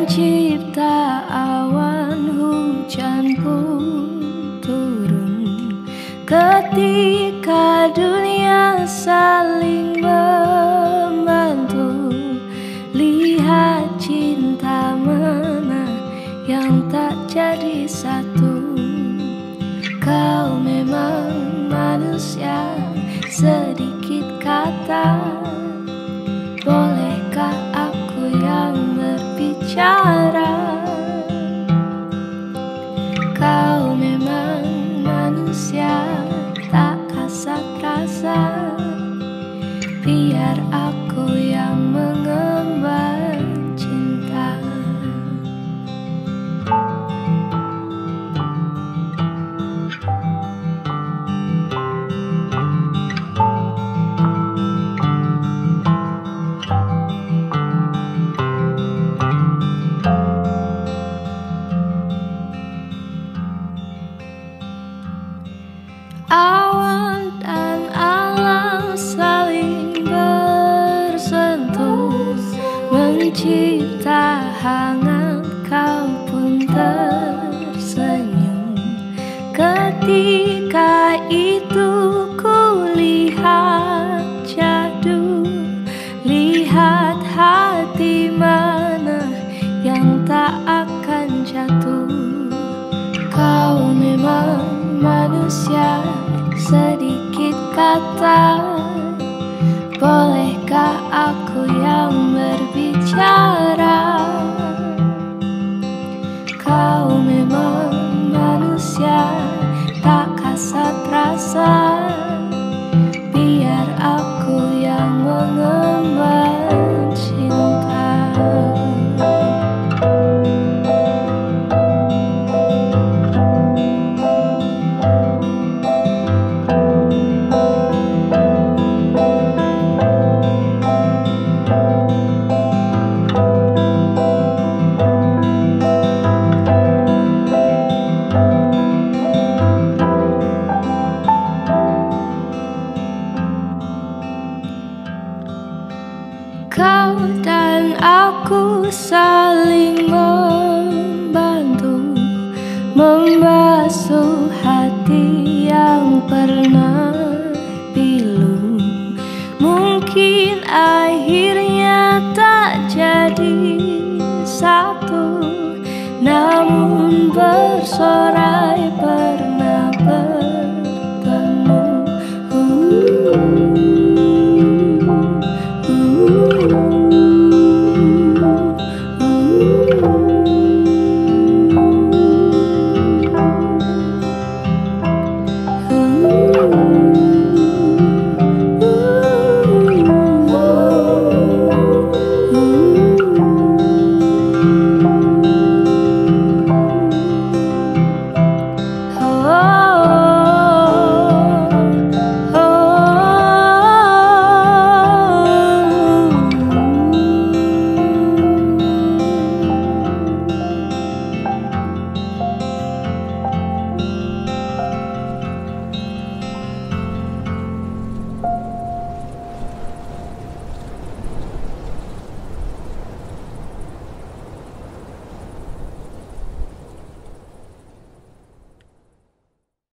mencipta awan hujan pun turun ketika dunia saling membantu. Lihat cinta mana yang tak jadi satu. Kau memang manusia, sedikit kata. Bolehkah aku yang berbicara? Kau memang manusia, tak kasat rasa. Biar aku yang mengemban cinta. Awan dan alam saling bersentuh, mencipta hangat. Kau pun tersenyum ketika itu kulihat jadu. Lihat hati mana yang tak akan jatuh. Kau memang manusia, sedikit kata. Bolehkah aku yang berbicara? Kau memang manusia, tak kasat rasa. Biar aku yang mengemban cinta. Kau dan aku saling membantu, membasuh hati yang pernah pilu. Mungkin akhirnya tak jadi satu, namun bersorak